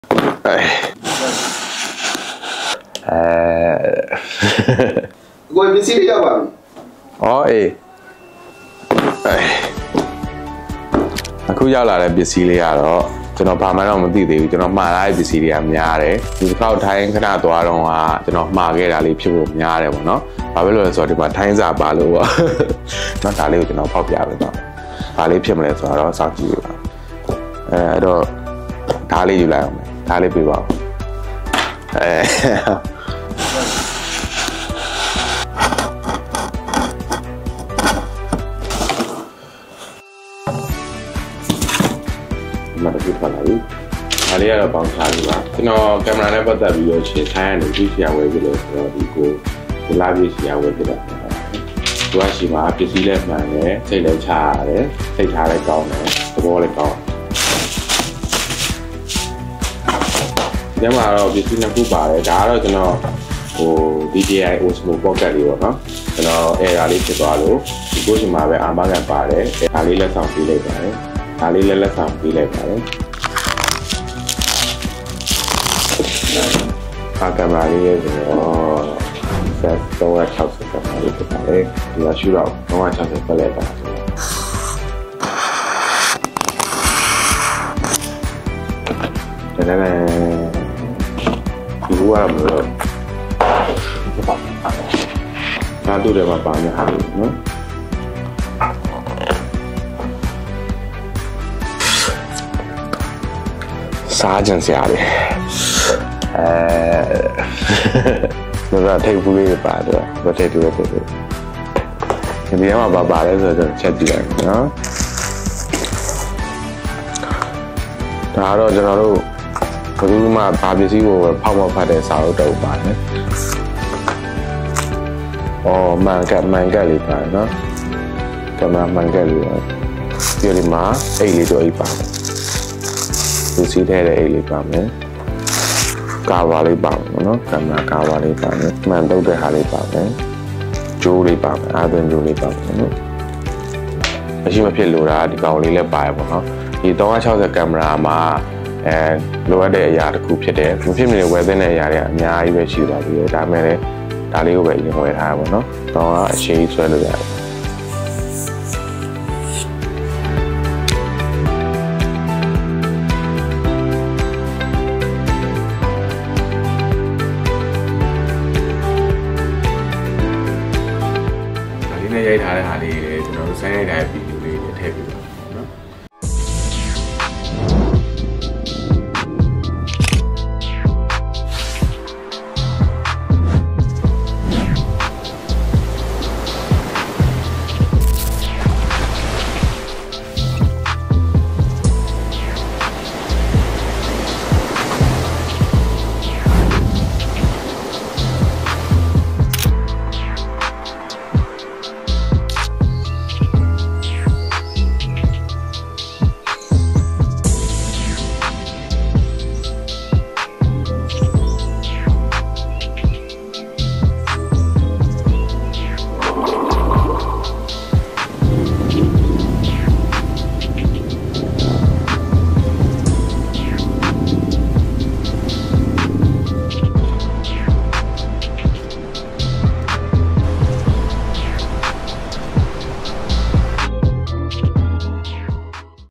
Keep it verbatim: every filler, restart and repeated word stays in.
ကိုပစ္စည်းရောက်ပါပြီ။အော်အေးအခုရောက်လာတဲ့ပစ္စည်းလေးကတော့ကျွန်တော်ဘာမှတော့မသိသေးဘူးကျွန်တော်မှားလာတဲ့ပစ္စည်းတွေကများတယ်ဒီတစ်ခေါက်ထိုင်းခဏသွားတော့ကကျွန်တော်မှားခဲ့တာလေးဖြစ်ဖို့များတယ်ပေါ့နော်။ဘာဖြစ်လို့လဲဆိုတော့ဒီမှာထိုင်းစာပါလို့ပေါ့။နော်ဒါလေးကိုကျွန်တော်ဖောက်ပြပေးပါမယ်။ဘာလေးဖြစ်မလဲဆိုတော့စောင့်ကြည့်ပါ။အဲအဲ့တော့ဒါလေးယူလိုက်အောင်။ဒါလေးပြပါဦး။အဲမတကူထွက်လာပြီ။ဒါလေးကတော့ပေါင်းထားပြီပါ။ကျွန်တော်ကင်မရာနဲ့ပတ်သက်ပြီးတော့ချိန်ထိုင်းရနေပြီးဆရာဝယ်ပြီးလို့ဆိုတော့ဒီကိုဒီလာပြီးဆရာဝယ်ပြတာ။သူကရှိမှာပစ္စည်းလည်းမှန်တယ်၊စိတ်လည်းချရတယ်၊စိတ်ထားလည်းကောင်းတယ်၊သဘောလည်းကောင်းတယ်။ဒီမှာတော့ပစ္စည်းနှစ်ခုပါတယ်။ဒါကတော့ကျွန်တော်ဟို D J I Osmo Pocket လေးပေါ့နော်။ကျွန်တော် error လေးဖြစ်သွားလို့ဒီကိုရှိမှာပဲအာမခံပါတယ်။ဒါလေးလက်ဆောင်ပေးလိုက်ပါတယ်။ဒါလေးလည်းလက်ဆောင်ပေးလိုက်ပါတယ်။အာကင်မရာလေးရဲ့ဆိုတော့ဆက်တော့၆၀ကင်မရာလေးဖြစ်ပါတယ်။ဒီမှာရှူတော့တော့၆၀ပဲလိုက်တာဆိုတော့ဒါလည်းဒီလိုရမှာတော့ဒါတို့လည်းမပါနေဟာလို့နော်စားကြံစရာလေအဲဒါထိပ်ဘူးလေးပါတော့ဗတ်ထိပ်တူပဲဖြစ်တယ်ဒီမှာဘာပါလဲဆိုတော့ချက်ကြည့်လိုက်နော်ဒါတော့ကျွန်တော်တို့ဘယ်သူမှဘာပစ္စည်းကိုဖောက်မဖတ်တဲ့စာအုပ်တော့ပါတယ်အော်မန်ကတ်မန်ကတ်လေးပါနော်ကင်မရာမန်ကတ်လေးပါဒီလိုမှာအိတ်လေးတော့အိတ်ပါတယ်ဒီစီထဲတဲ့အိတ်လေးပါမယ်ကာဝါလေးပါမယ်နော်ကင်မရာကာဝါလေးပါမယ်မှန်တုပ်တဲ့ဟာလေးပါမယ်ဂျိုးလေးပါမယ်အာသွင်းဂျိုးလေးပါမယ်နော်မရှိမဖြစ်လို့ဒါဒီကောင်လေးလည်းပါရပါတော့ဒီ၃၆၀ကင်မရာမှာအဲလိုအပ်တဲ့အရာတစ်ခုဖြစ်တယ်မဖြစ်မနေဝယ်သင့်တဲ့အရာတွေအများကြီးပဲရှိပါသေးတယ်ဒါပေမဲ့လည်းဒါလေးကိုပဲရင်ဝယ်ထားရပါတော့တော့အချိန်ကြီးဆွဲလို့ရတယ်